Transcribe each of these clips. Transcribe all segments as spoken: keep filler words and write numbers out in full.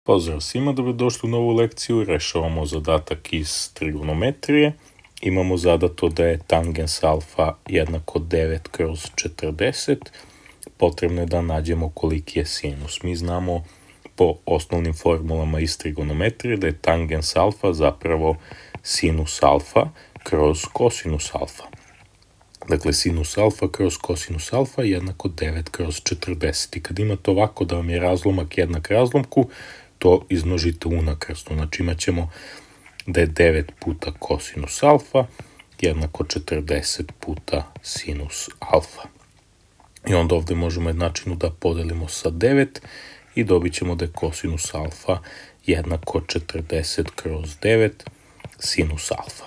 Pozdrav svima, dobrodošli u novu lekciju. Rešavamo zadatak iz trigonometrije. Imamo zadato da je tangens alfa jednako devet kroz četrdeset. Potrebno je da nađemo koliki je sinus. Mi znamo po osnovnim formulama iz trigonometrije da je tangens alfa zapravo sinus alfa kroz kosinus alfa. Dakle, sinus alfa kroz kosinus alfa jednako devet kroz četrdeset. I kad imate ovako da vam je razlomak jednak razlomku, to izmnožite unakrsno. Znači imat ćemo da je devet puta kosinus alfa jednako četrdeset puta sinus alfa. I onda ovdje možemo jednačinu da podelimo sa devet i dobit ćemo da je kosinus alfa jednako četrdeset kroz devet sinus alfa.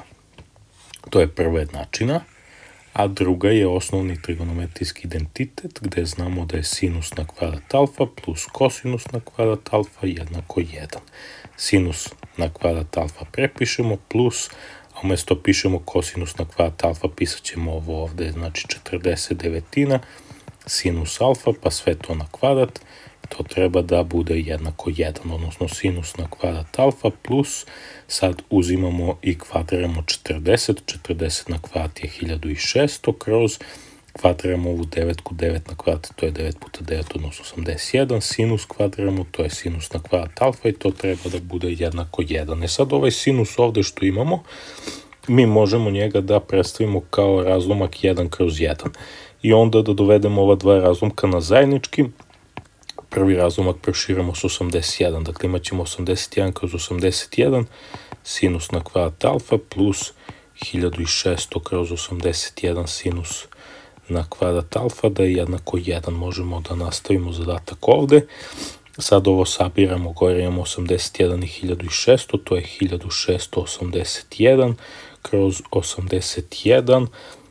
To je prva jednačina. A druga je osnovni trigonometrijski identitet gdje znamo da je sinus na kvadrat alfa plus kosinus na kvadrat alfa jednako jedan. Sinus na kvadrat alfa prepišemo plus, a umjesto pišemo kosinus na kvadrat alfa pisat ćemo ovo ovdje, znači četrdeset devetina sinus alfa pa sve to na kvadrat. To treba da bude jednako jedan, odnosno sinus na kvadrat alfa plus, sad uzimamo i kvadriramo četrdeset, četrdeset na kvadrat je hiljadu šesto kroz, kvadriramo ovu devetku, devet na kvadrat, to je devet puta devet, odnosno osamdeset jedan, sinus kvadriramo, to je sinus na kvadrat alfa i to treba da bude jednako jedan. E sad ovaj sinus ovdje što imamo, mi možemo njega da predstavimo kao razlomak jedan kroz jedan i onda da dovedemo ova dva razlomka na zajednički. Prvi razlomak proširamo s osamdeset jedan, dakle imat ćemo osamdeset jedan kroz osamdeset jedan, sinus na kvadrat alfa plus hiljadu šesto kroz osamdeset jedan sinus na kvadrat alfa da je jednako jedan. Možemo da nastavimo zadatak ovdje. Sad ovo sabiramo, gore imamo osamdeset jedan i hiljadu šesto, to je hiljadu šesto osamdeset jedan kroz osamdeset jedan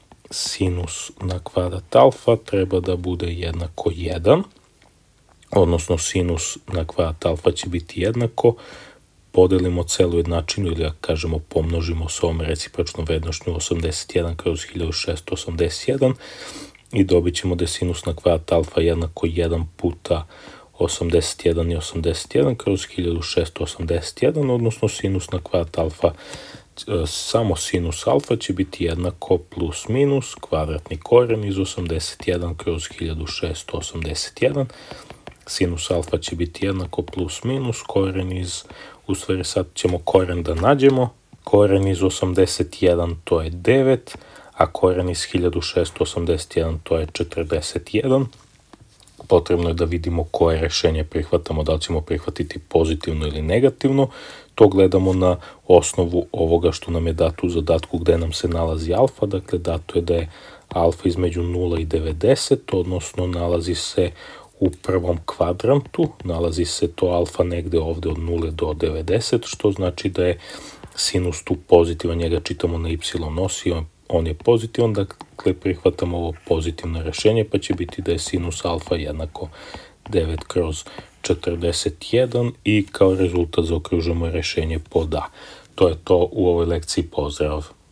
sinus na kvadrat alfa treba da bude jednako jedan. Odnosno sinus na kvadrat alfa će biti jednako, podelimo celu jednačinu ili ako kažemo pomnožimo s ovom recipročnom vrednošću osamdeset jedan kroz hiljadu šesto osamdeset jedan i dobit ćemo da je sinus na kvadrat alfa jednako jedan puta osamdeset jedan i osamdeset jedan kroz hiljadu šesto osamdeset jedan, odnosno sinus na kvadrat alfa, samo sinus alfa će biti jednako plus minus kvadratni koren iz osamdeset jedan kroz hiljadu šesto osamdeset jedan. Sinus alfa će biti jednako plus minus koren iz, u stvari sad ćemo koren da nađemo, koren iz osamdeset jedan to je devet, a koren iz hiljadu šesto osamdeset jedan to je četrdeset jedan. Potrebno je da vidimo koje rešenje prihvatamo, da li ćemo prihvatiti pozitivno ili negativno. To gledamo na osnovu ovoga što nam je dato u zadatku gdje nam se nalazi alfa, dakle dato je da je alfa između nula i devedeset, odnosno nalazi se u prvom kvadrantu, nalazi se to alfa negde ovdje od nule do devedeset, što znači da je sinus tu pozitivan, njega čitamo na y osi, on, on je pozitivan, dakle prihvatamo ovo pozitivno rešenje, pa će biti da je sinus alfa jednako devet kroz četrdeset jedan i kao rezultat zaokružujemo rešenje pod A. To je to u ovoj lekciji, pozdrav!